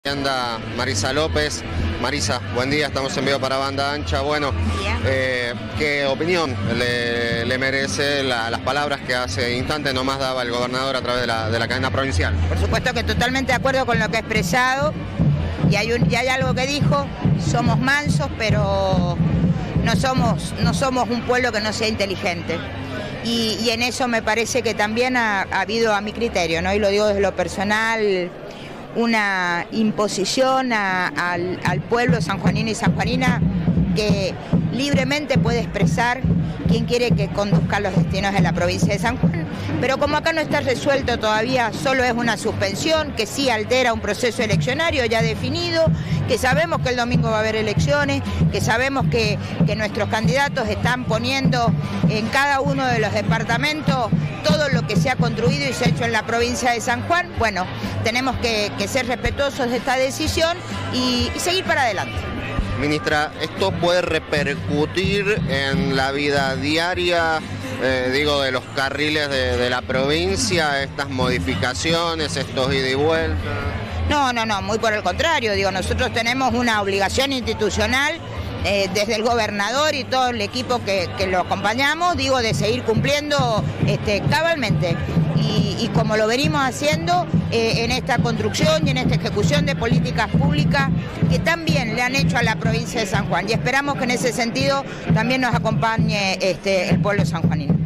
Anda Marisa López. Marisa, buen día, estamos en vivo para Banda Ancha. Bueno, ¿qué opinión le merece las palabras que hace instantes nomás daba el gobernador a través de la cadena provincial? Por supuesto que totalmente de acuerdo con lo que ha expresado, y hay algo que dijo: somos mansos, pero no somos un pueblo que no sea inteligente. Y en eso me parece que también ha habido, a mi criterio, ¿no? Y lo digo desde lo personal, una imposición al pueblo sanjuanino y sanjuanina que libremente puede expresar quién quiere que conduzca los destinos de la provincia de San Juan. Pero como acá no está resuelto todavía, solo es una suspensión que sí altera un proceso eleccionario ya definido, que sabemos que el domingo va a haber elecciones, que sabemos que nuestros candidatos están poniendo en cada uno de los departamentos todo lo que se ha construido y se ha hecho en la provincia de San Juan. Bueno, tenemos que ser respetuosos de esta decisión y seguir para adelante. Ministra, ¿esto puede repercutir en la vida diaria, de los carriles de la provincia, estas modificaciones, estos ida y vuelta? No, muy por el contrario. Nosotros tenemos una obligación institucional desde el gobernador y todo el equipo que lo acompañamos, de seguir cumpliendo cabalmente. Y como lo venimos haciendo en esta construcción y en esta ejecución de políticas públicas que también le han hecho a la provincia de San Juan. Y esperamos que en ese sentido también nos acompañe el pueblo sanjuanino.